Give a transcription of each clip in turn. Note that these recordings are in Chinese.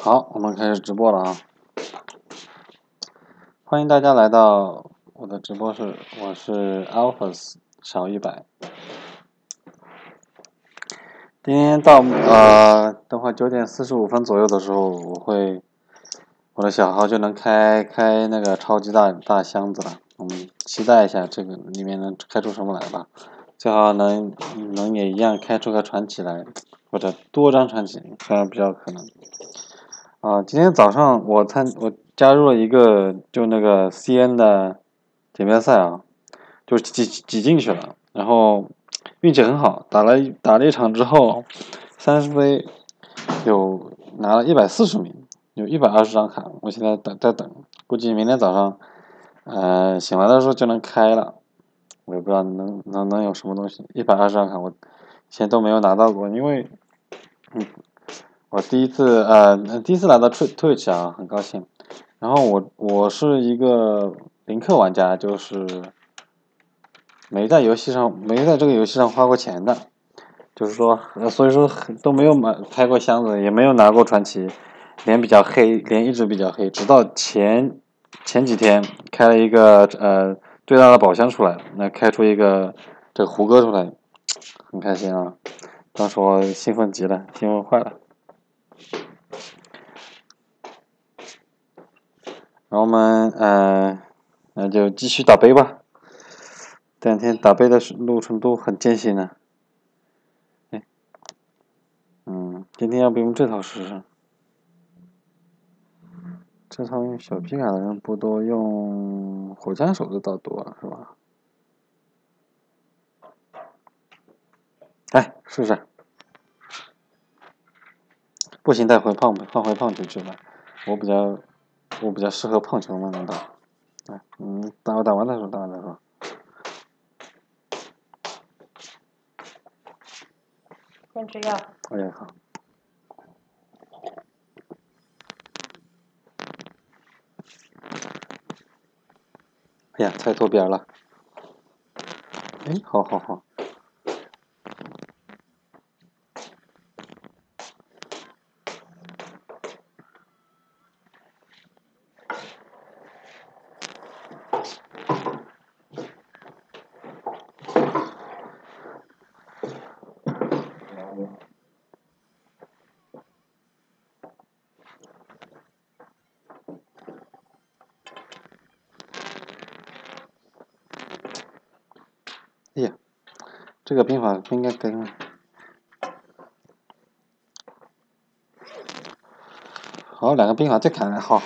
好，我们开始直播了啊！欢迎大家来到我的直播室，我是 Alphas 小100。今天到等会9点45分左右的时候，我的小号就能开那个超级大箱子了。我们期待一下这个里面能开出什么来吧。最好能也一样开出个传奇来，或者多张传奇，这样比较可能。今天早上我加入了一个就那个 CN 的锦标赛啊，就挤进去了，然后运气很好，打了一场之后，30杯有拿了140名，有120张卡，我现在在等，估计明天早上醒来的时候就能开了，我也不知道能有什么东西，120张卡我以前都没有拿到过，因为我第一次来到Twitch 啊，很高兴。然后我是一个零氪玩家，就是没在这个游戏上花过钱的，就是说，所以说都没有开过箱子，也没有拿过传奇，脸比较黑，脸一直比较黑，直到前几天开了一个最大的宝箱出来，那开出一个这个胡歌出来，很开心啊！当时我兴奋极了，兴奋坏了。然后我们那就继续打杯吧。这2天打杯的路程都很艰辛呢。今天要不用这套试试？这套用小皮卡的人不多，用火枪手的倒多，是吧？来试试。不行，带回换回胖球去吧。我比较适合胖球嘛，打。打完再说。 先吃药。 哎，好。哎呀，菜脱边了。好。哎呀，这个兵法不应该跟。好，2个兵法再砍，好。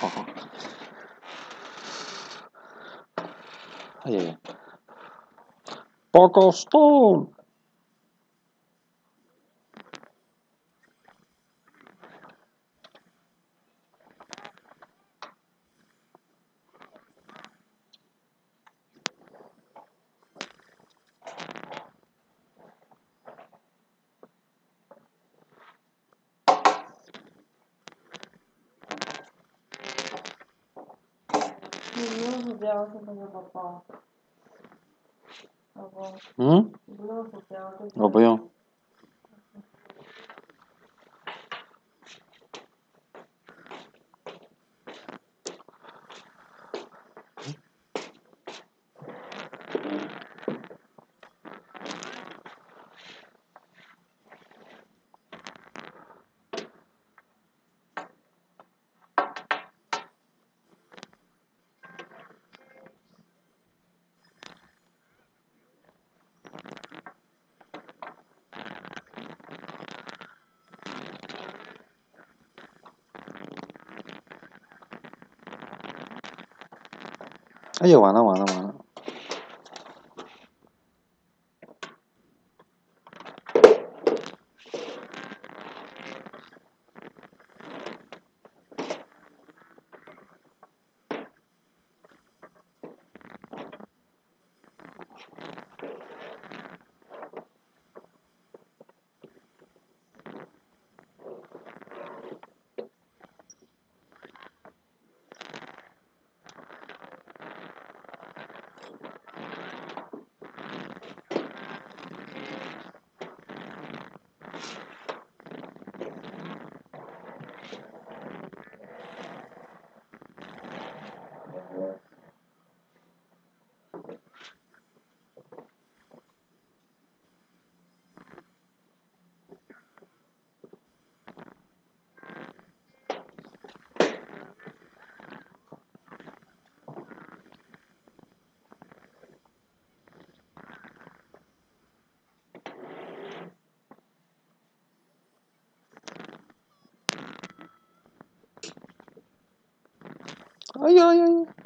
哎呀 ，Boggle Stone。 你不用鼠标是那个宝宝，老公。你不用鼠标对。 我不用。哎呀，完了。 哎呀哎呀！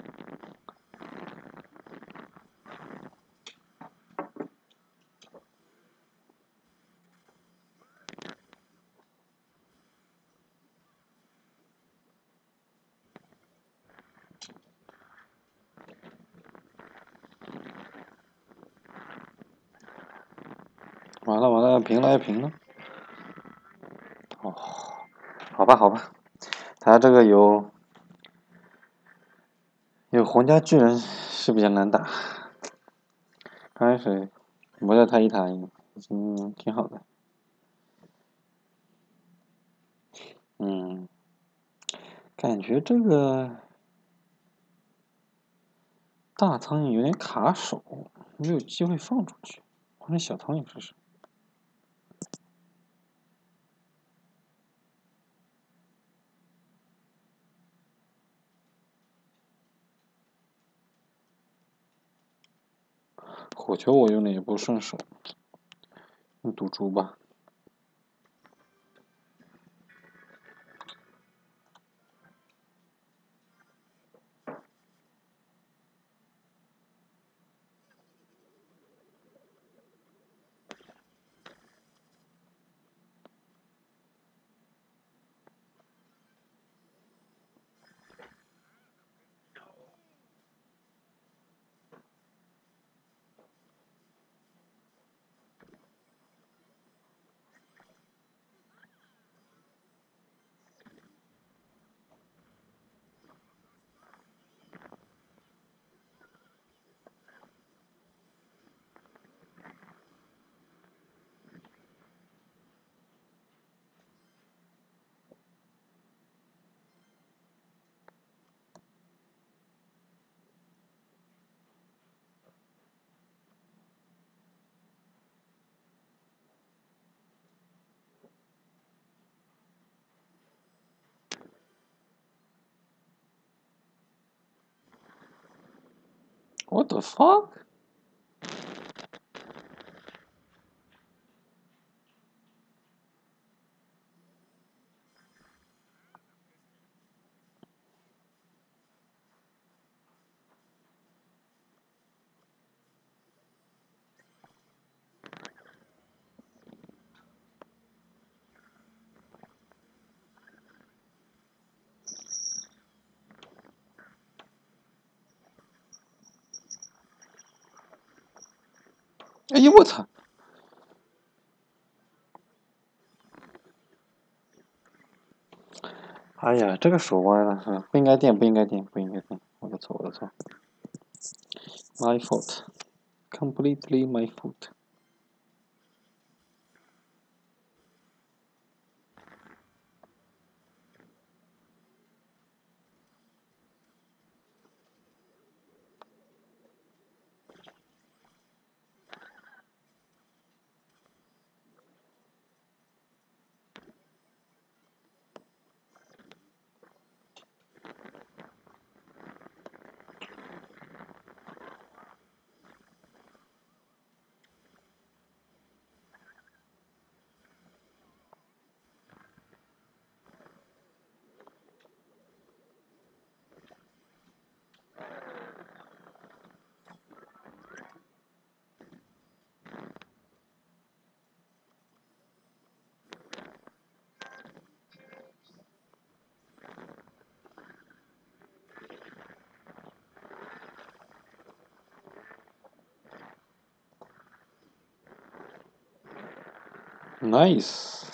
完了完了，平了平了。哦，好吧好吧，他这个有皇家巨人是比较难打，刚开始磨掉他一塔已经挺好的。感觉这个大苍蝇有点卡手，没有机会放出去。换成小苍蝇试试。火球我用的也不顺手，用赌注吧。What the fuck？ 哎呦我操！哎呀，这个手歪了是吧？不应该垫，不应该垫，不应该垫，我的错，我的错。My fault, completely my fault. Nice.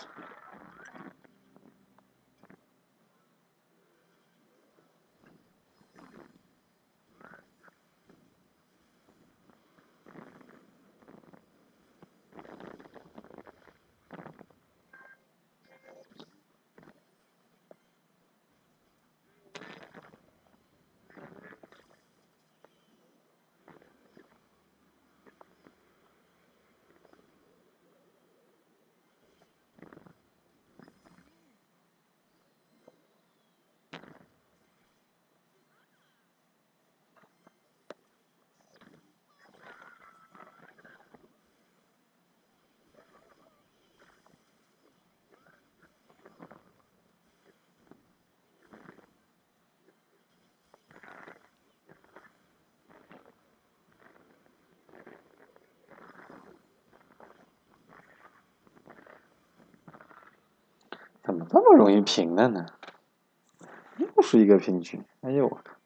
怎么这么容易平了呢？又是一个平局，哎呦我靠！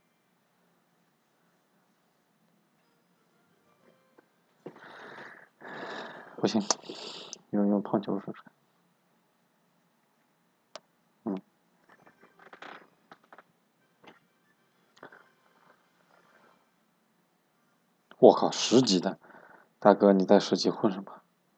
不行，用胖球试试。我靠，10级的，大哥你在10级混什么？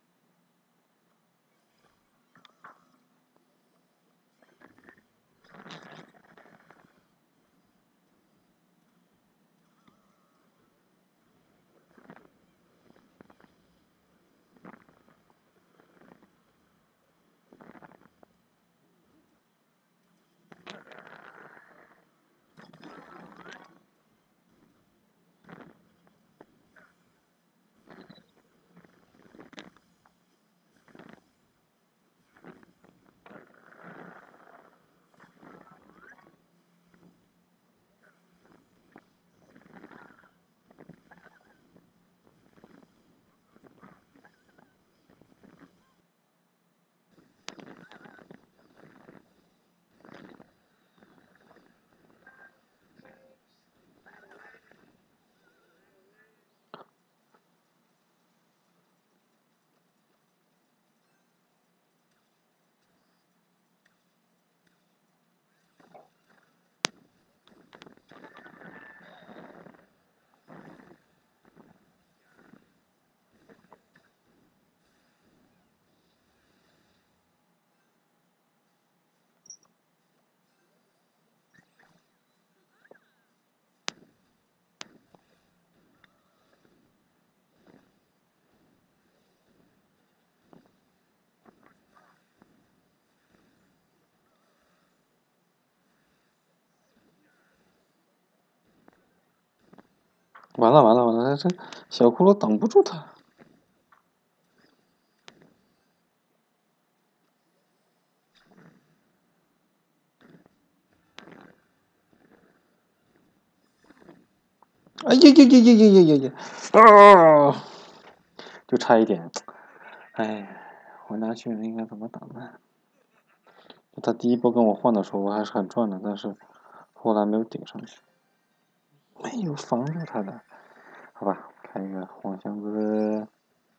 完了完了完了，这小骷髅挡不住他。哎呀呀呀呀呀呀呀！啊！就差一点。哎，我拿去应该怎么打呢？他第一波跟我换的时候，我还是很赚的，但是后来没有顶上去，没有防住他的。好吧，开一个黄箱子。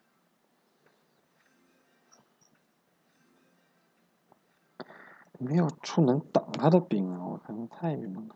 没有出能挡他的兵啊！我看太晕了。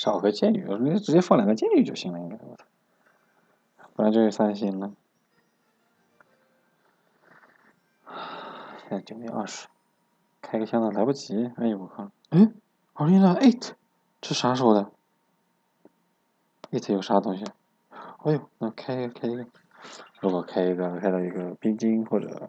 少个剑鱼，你直接放2个剑鱼就行了，应该我操，不然就是3星了。现在9:20，开个箱子来不及，哎呦我靠！哎，2008，这啥时候的？8有啥东西？哎呦，那开一个，如果开到一个冰晶或者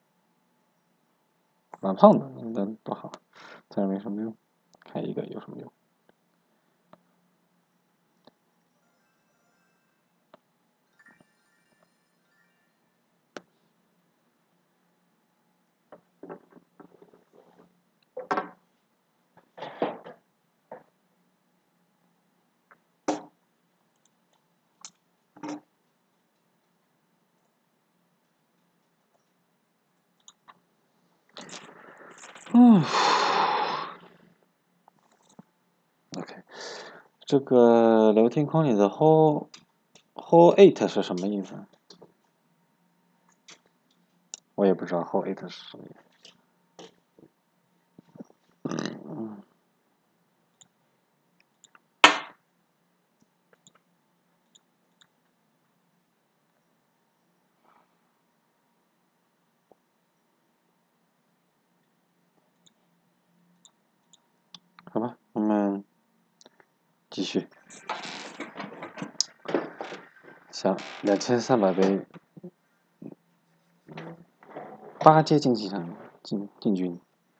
蓝胖子，那多好，但是没什么用，开一个有什么用？OK， 这个聊天框里的 whole 8是什么意思？我也不知道 whole 8是什么意思。好吧，我们继续。行，2300杯，8阶竞技场进军，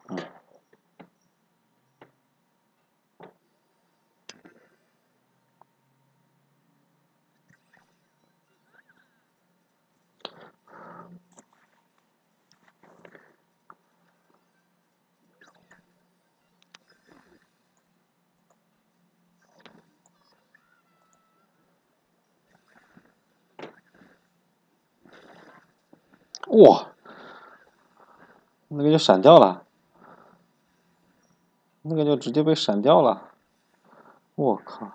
哇，那个就闪掉了，那个就直接被闪掉了，我靠！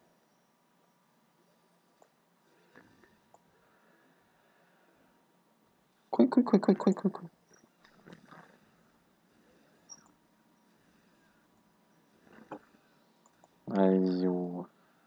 快！哎呦！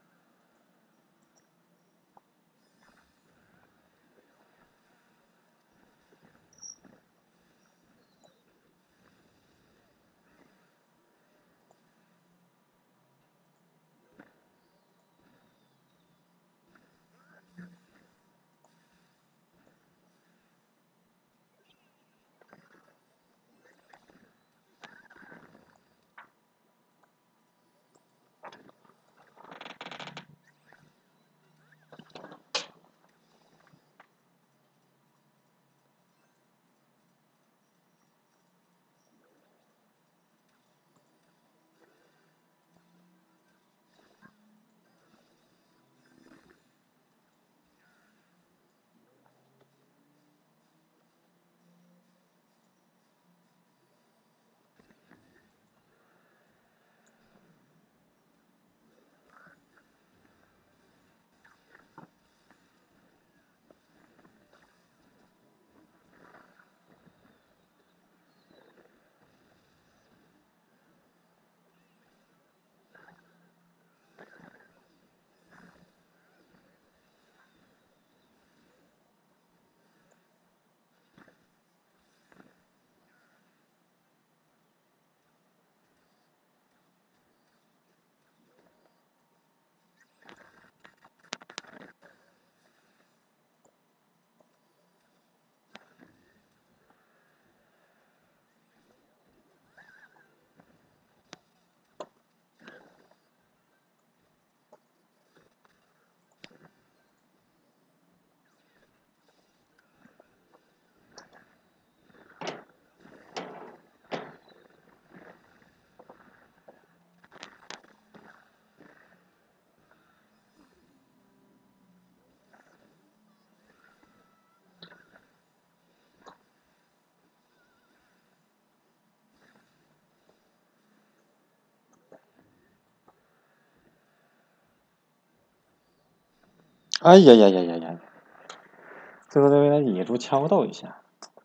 哎呀！最后再被那野猪敲到一下。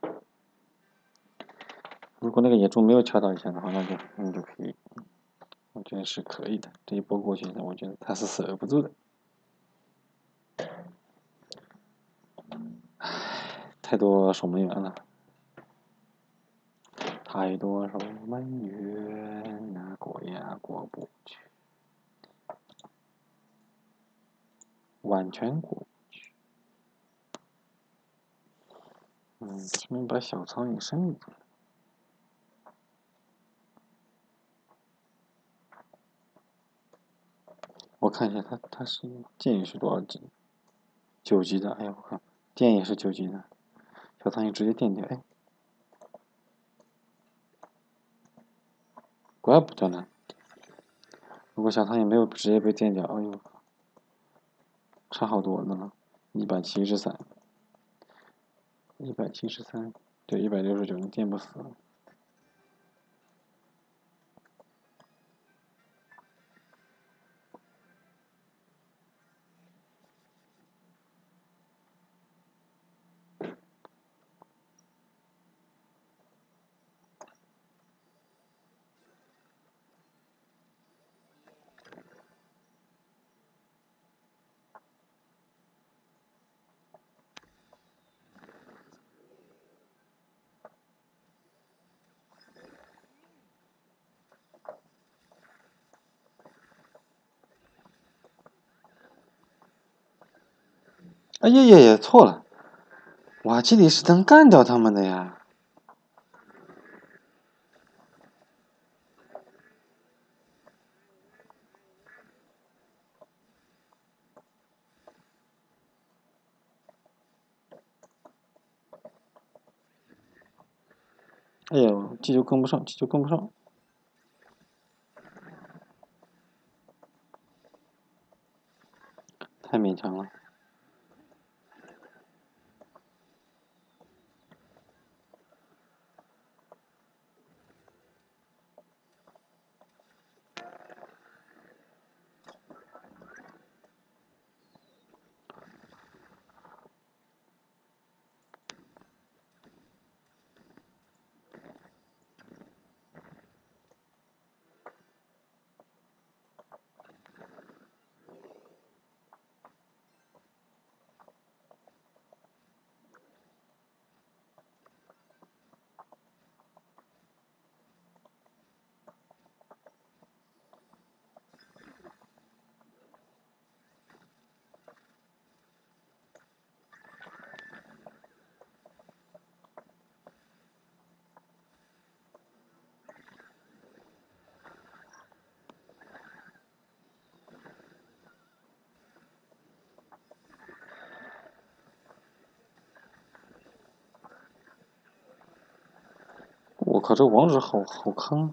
如果那个野猪没有敲到一下的话，那就可以。 我觉得是可以的。这一波过去，我觉得他是守不住的。唉，太多守门员了，太多守门员啊，过也过不去，完全过不去。前面把小苍蝇升一级。我看一下他是剑也是多少级？9级的，哎呀我靠，电也是9级的，小苍蝇直接电掉，哎，怪不得呢。如果小苍蝇没有直接被电掉，哎呦，差好多呢，173，173，对，169，你电不死。哎呀呀呀，错了，瓦基里是能干掉他们的呀。哎呦，这就跟不上，这就跟不上。太勉强了。我靠，这王者好坑。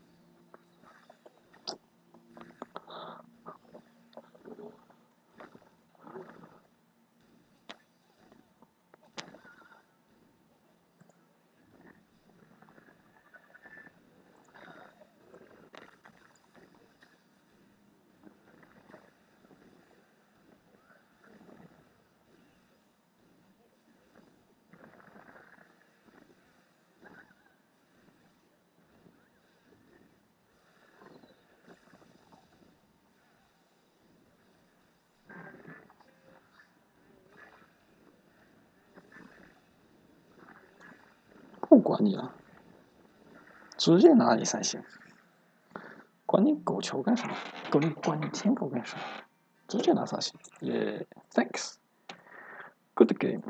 不管你了，直接拿你3星，管你狗球干什么？管你天狗干什么？直接拿3星。耶 ，thanks，good game。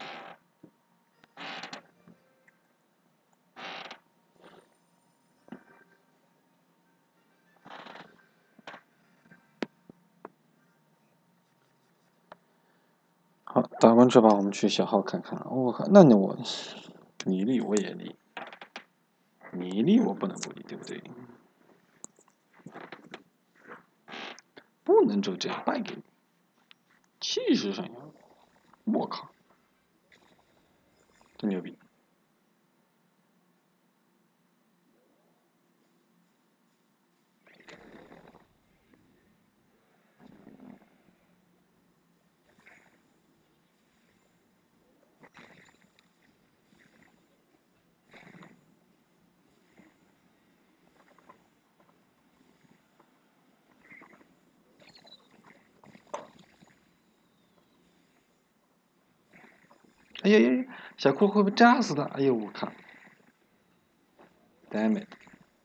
好，打完这把我们去小号看看。我靠，那你立我也立，你立我不能不立，对不对？不能就这样败给你，气势上扬，我靠，真牛逼！ 哎呀呀，小库会被炸死的！哎呦我靠 ！Damn it！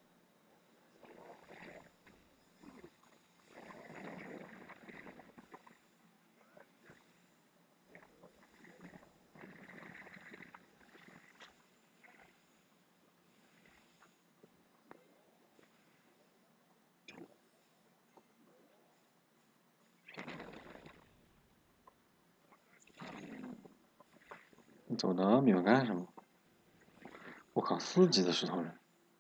你走那么远干什么？我靠，4级的石头人！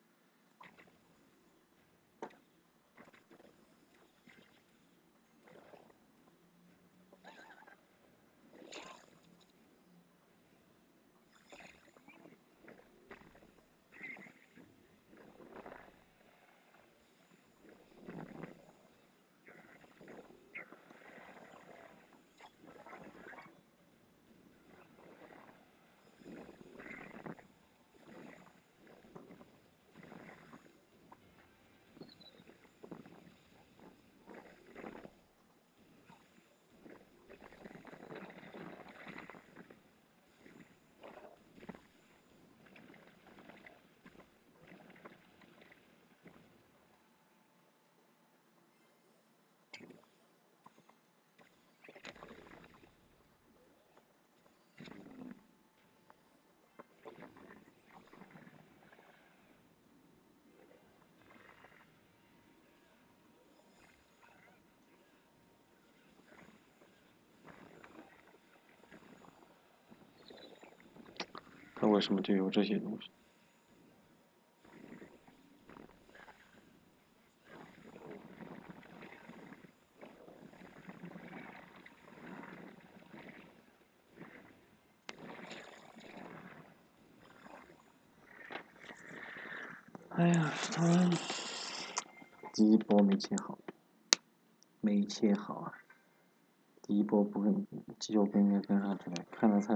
它为什么就有这些东西？哎呀，他们第一波没切好，没切好啊！第一波不跟肌肉不应该跟上去的，看着才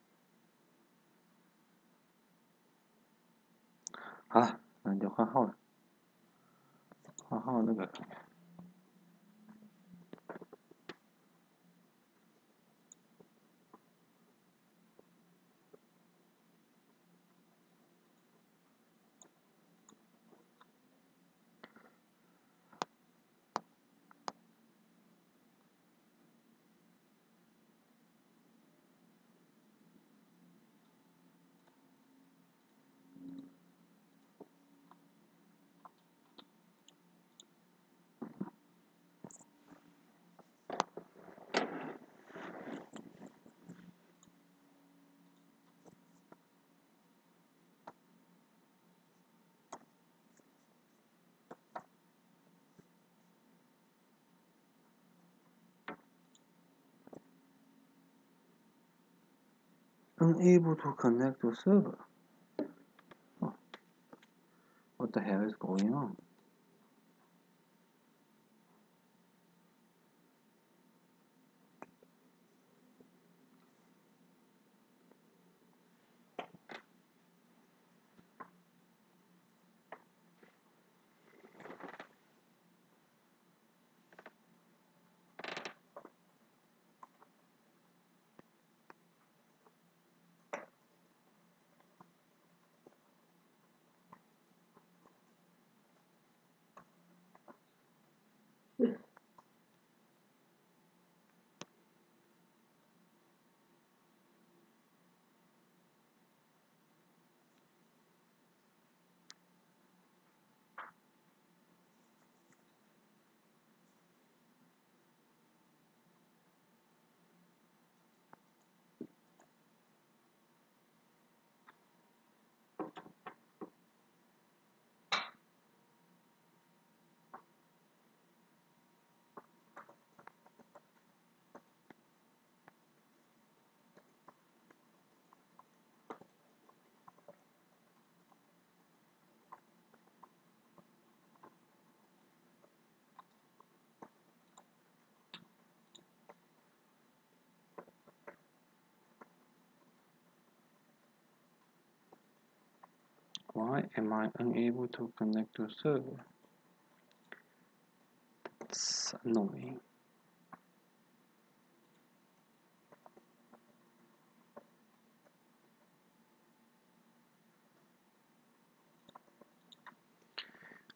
好了，那就换号了，换号那个。Unable to connect to server. Oh, what the hell is going on? Why am I unable to connect to server? It's annoying.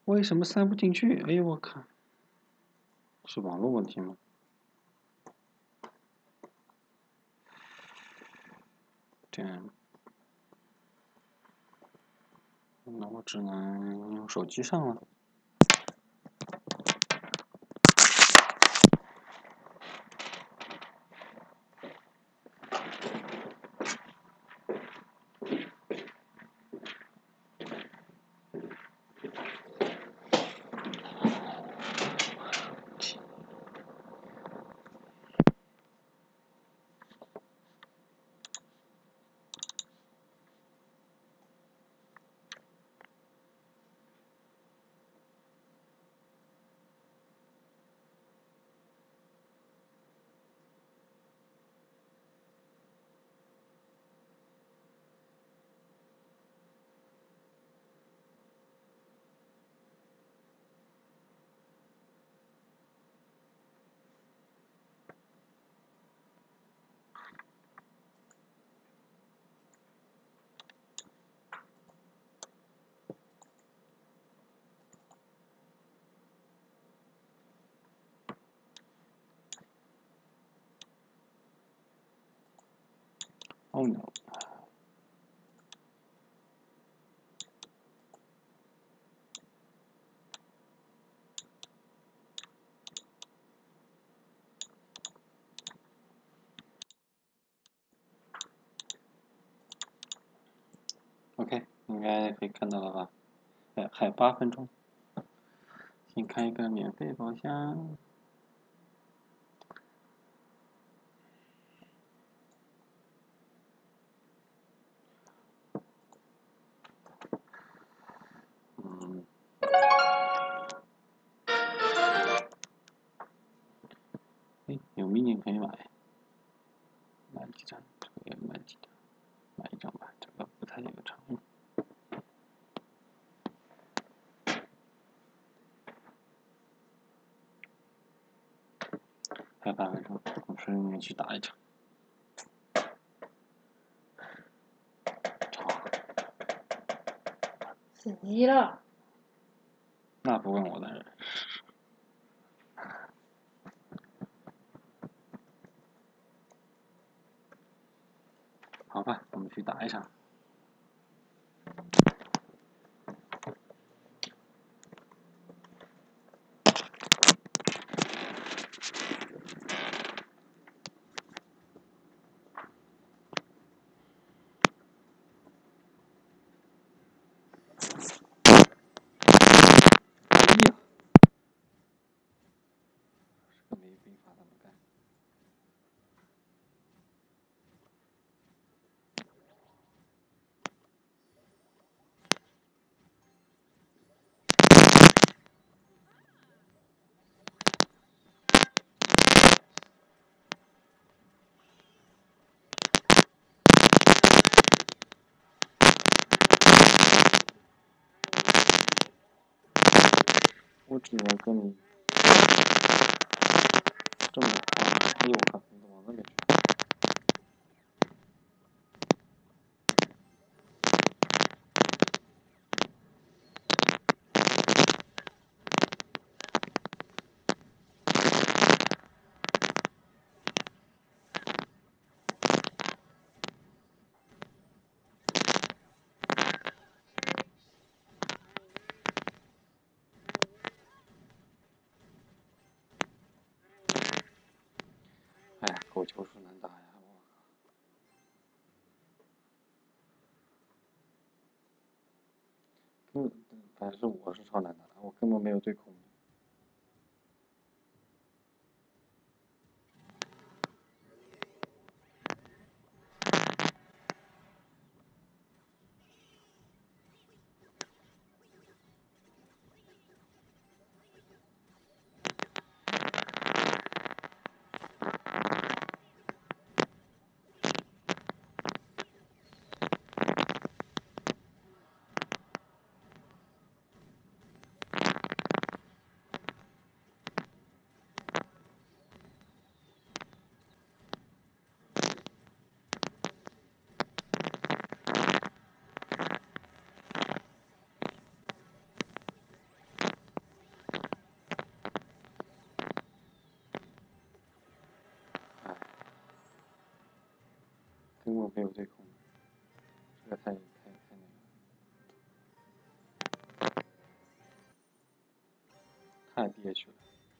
为什么塞不进去？哎呦我靠！是网络问题吗？这样，那我只能用手机上了。Oh no. OK， 应该可以看到了吧？还有8分钟，先开一个免费宝箱。有mini可以买，买几张？这个也买几张？买一张吧，这个不太有常用。还有8分钟，我顺去打一场。 死机了。 那不问我的人。好吧，我们去打一场。我只能跟你这么哎呦我靠，你怎么往那边去？哎呀，狗球是难打呀！反正我是超难打，我根本没有对孔。 我没有对空，这个太那个。太憋屈了。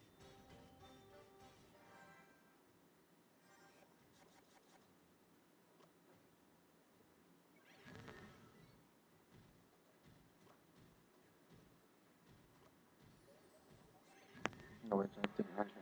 那我只能顶上去。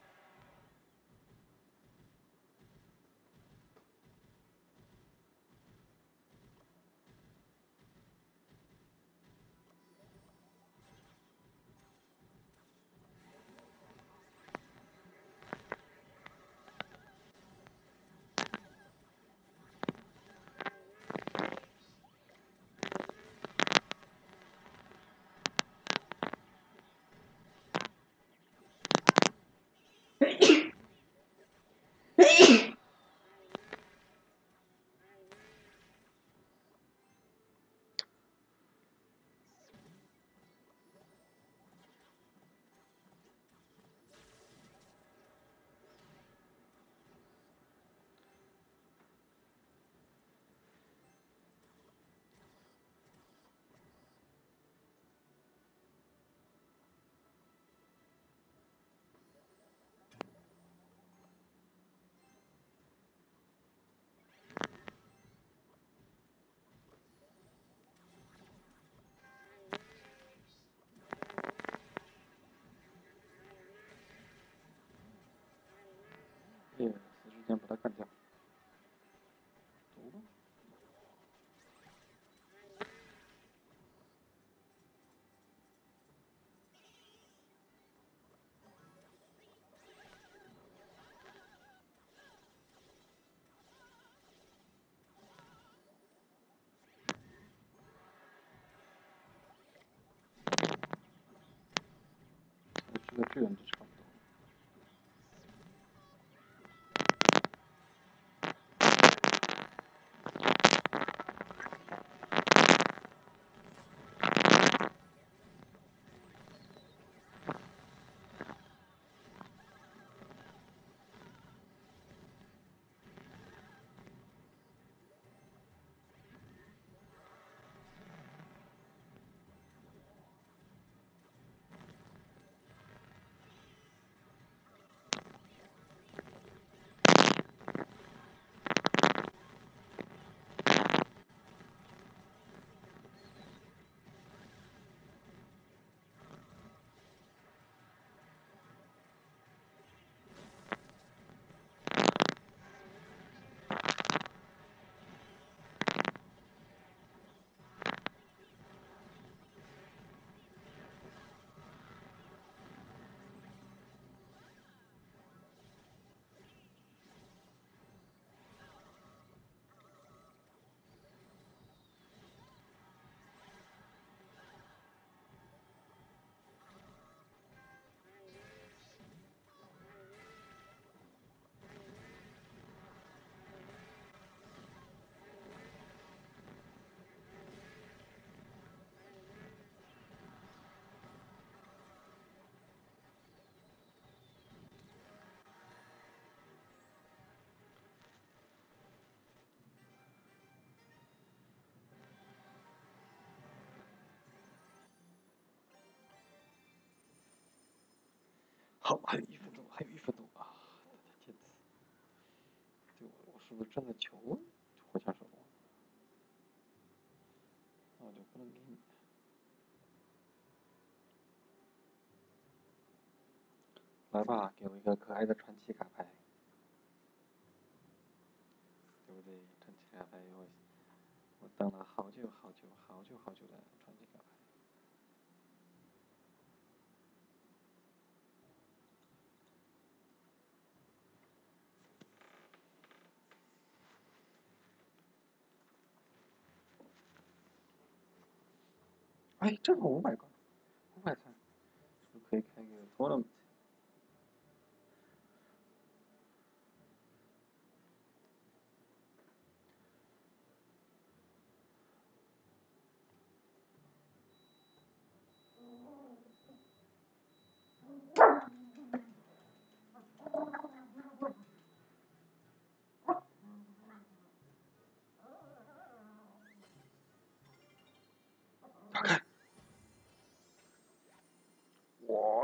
死之前把它干掉。走吧。这个人就差不多。好，还有1分钟，还有1分钟啊！天哪，我是不是真的球活下手？那我就不能给你。来吧，给我一个可爱的传奇卡牌，对不对？传奇卡牌，我等了好久好久好久好久的传奇卡牌。哎，正好500个，500钻，是不是可以开个 tournament？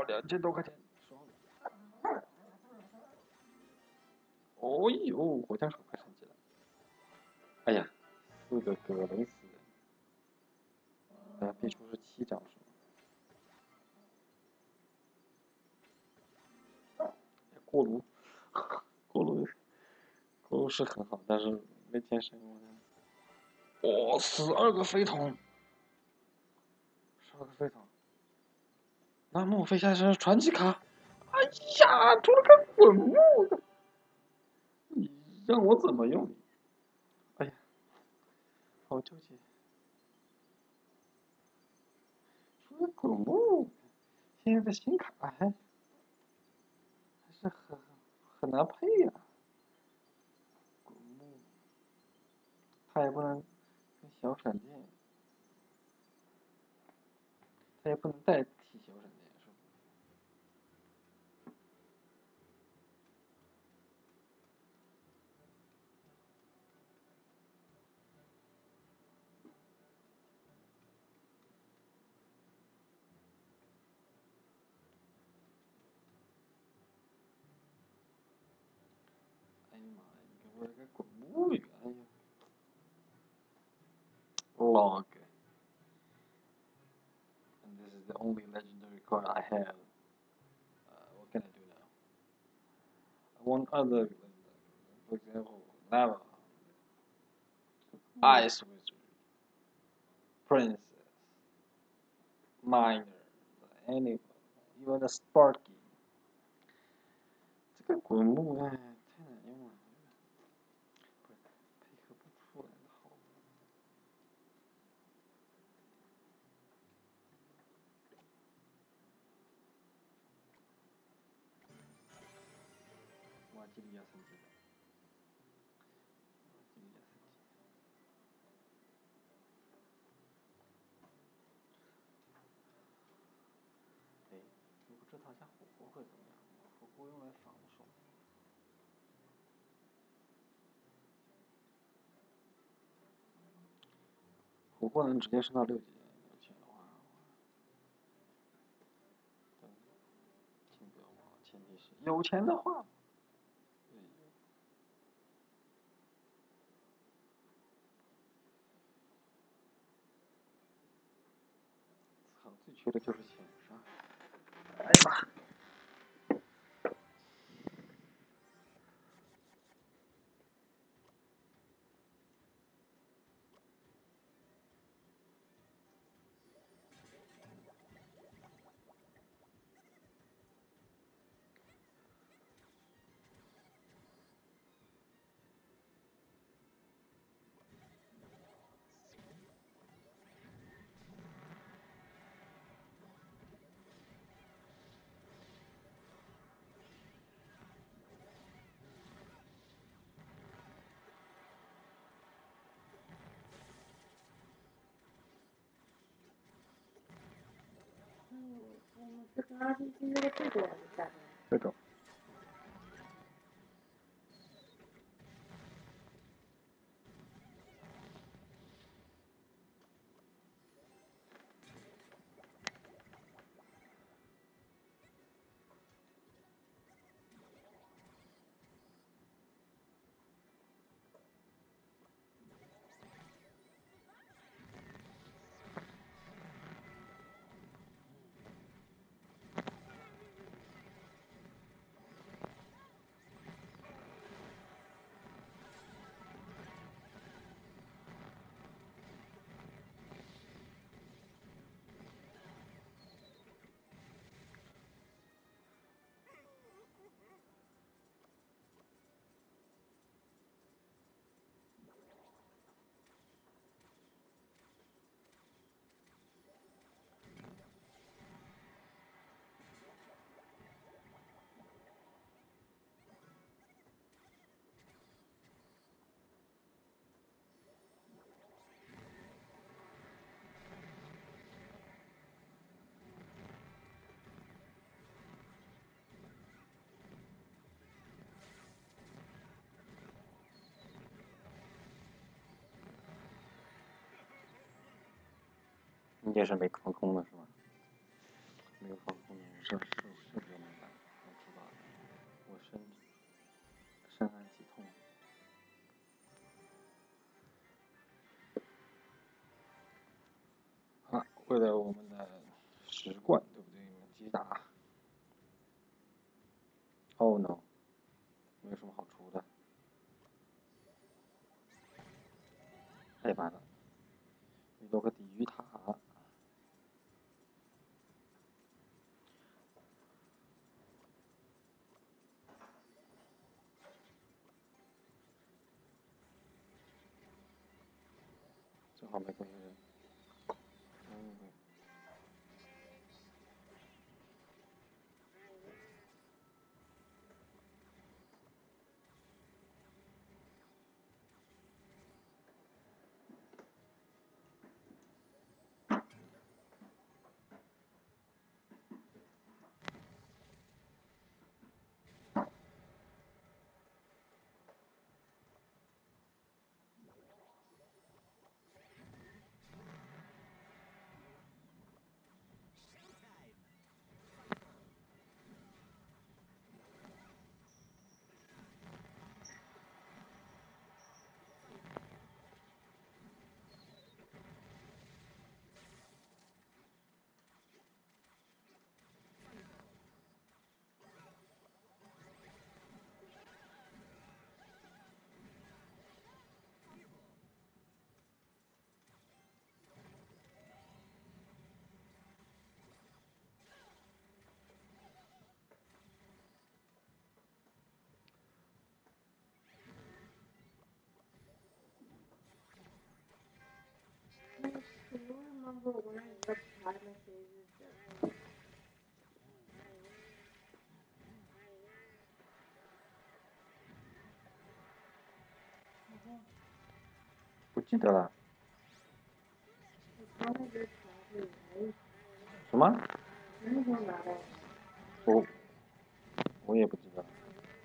哦，2000多块钱，爽！哦呦，火枪手快升级了！哎呀，4个格雷斯人，必出是7张是吗？锅炉，锅炉，锅炉是很好，但是没见升过的。哦，12个飞桶，12个飞桶。那莫非现在是传奇卡？哎呀，出了个滚木！你让我怎么用你？哎呀，好纠结。出了滚木，现在的新卡还是很难配呀、滚木，它也不能跟小闪电，它也不能代替小闪电，是不是？哎呀妈呀，你给我个滚木鱼！哎呀，log。And this is the only legendary card I have. What can I do now? I want other, for example, lava, ice wizard, princess, miner, any, even a sparky. 这个滚木哎，太难用了，不是配合不出来的好。瓦基里亚升级了，瓦基里亚升级。哎，如果这套加火锅会怎么样？火锅用来防守。火锅能直接升到6级，有钱的话。请不要忘了，前提是有钱的话。操，最缺的就是钱，是吧？哎呀妈！ 这个阿根廷那个这个下面。 这种。你也是没防空的是吧？没有防空的人是。 是不是没办法，我知道的，我深谙其痛。好，为了我们的10冠，对不对？我们继续打。Oh no， 没有什么好出的，太烦了。遇到个地狱塔。正好没关系人。 Can you remember when the platinum phases that? 不记得了。什么？我也不知道。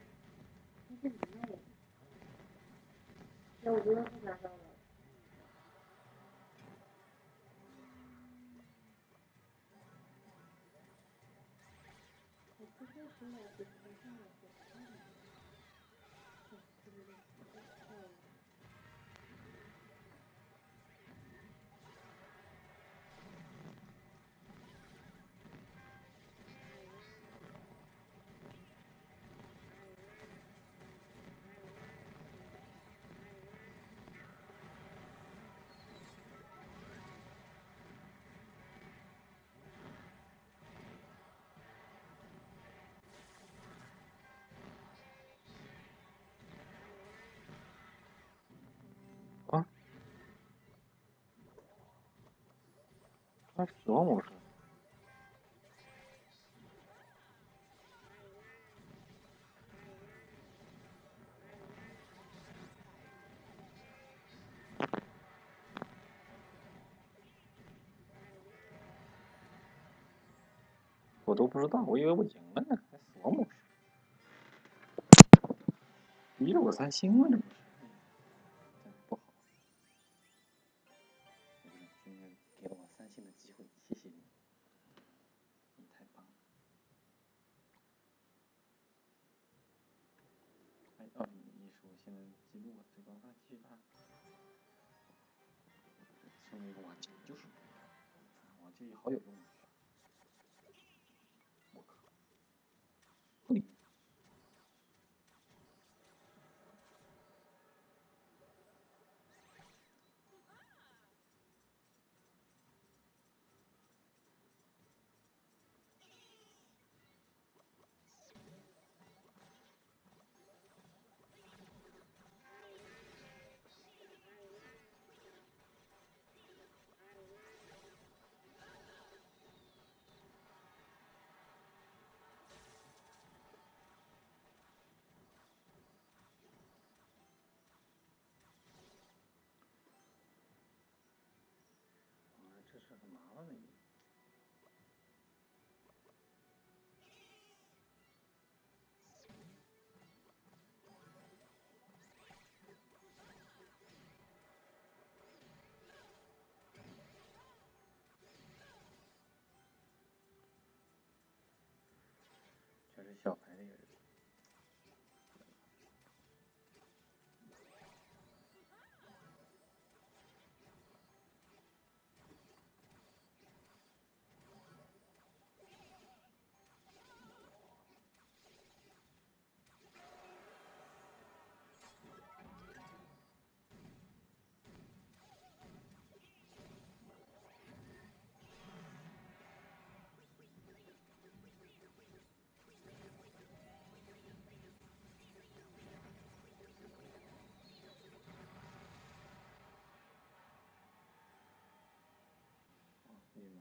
那我觉得是拿到了。我不知道是哪个是哪个。 啊？那是死亡模式。我都不知道，我以为我赢了呢，还死亡模式。逼着我3星了，这不是？真不好。今天给了我3星的机会，谢谢你，你太棒了。哎，你是我现在记录了，最高分继续打。送一个瓦解就是，瓦解好有用。我靠！不理。这是很麻烦的一个。 小牌的一个人。对吗？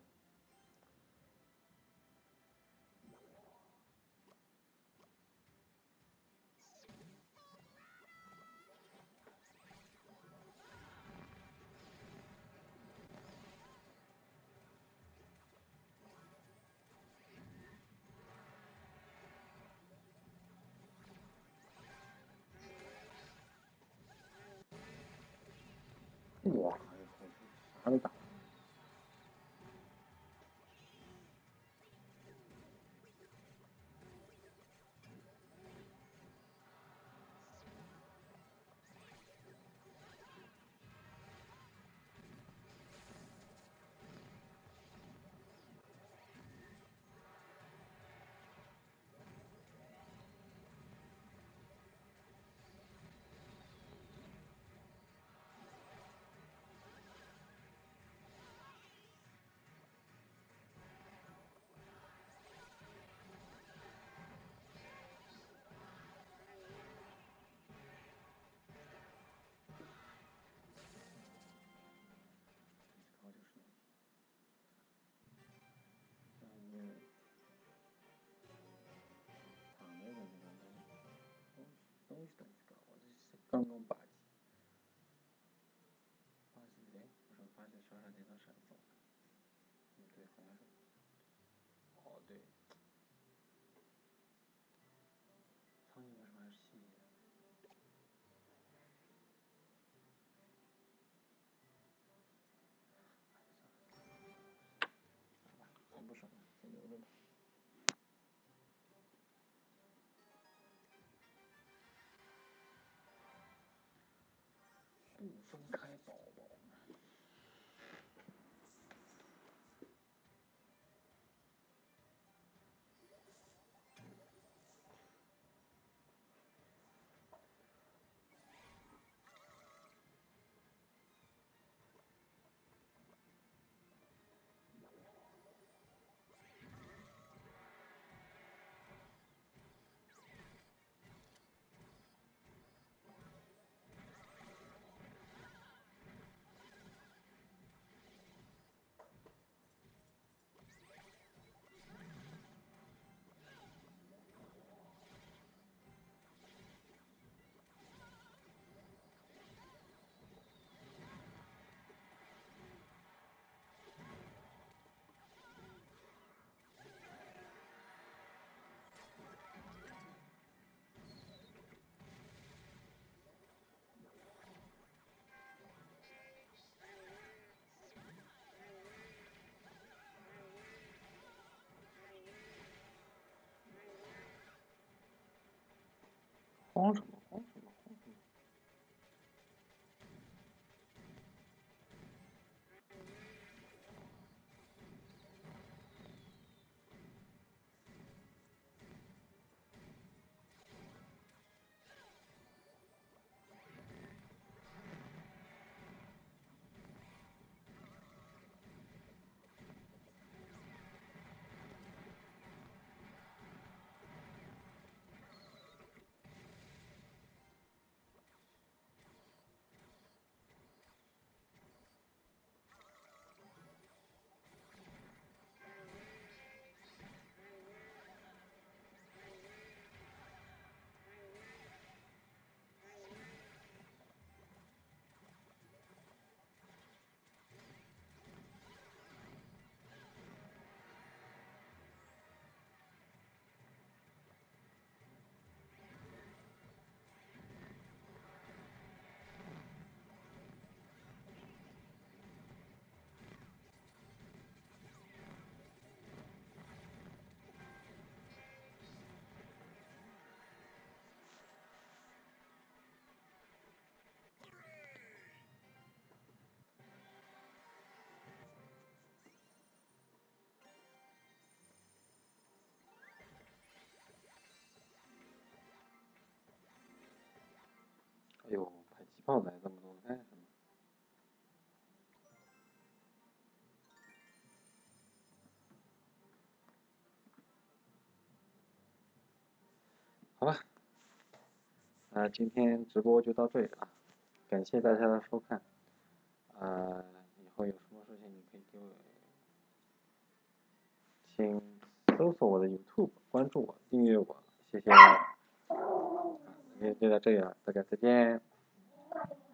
哇，啥都打。东西等级高，我这是刚刚8级。8级哎，我说8级刷闪电都闪走了。对，好像是。哦，对。苍蝇为什么还是7级？好吧，先不省了，先留着吧。不分开宝宝。慌什么？慌什么？慌什么？ 哎呦，排气泡来这么多干什么？好吧，那今天直播就到这里了，感谢大家的收看。以后有什么事情你可以给我，请搜索我的 YouTube， 关注我，订阅我，谢谢。今天就到这里了，大家再见。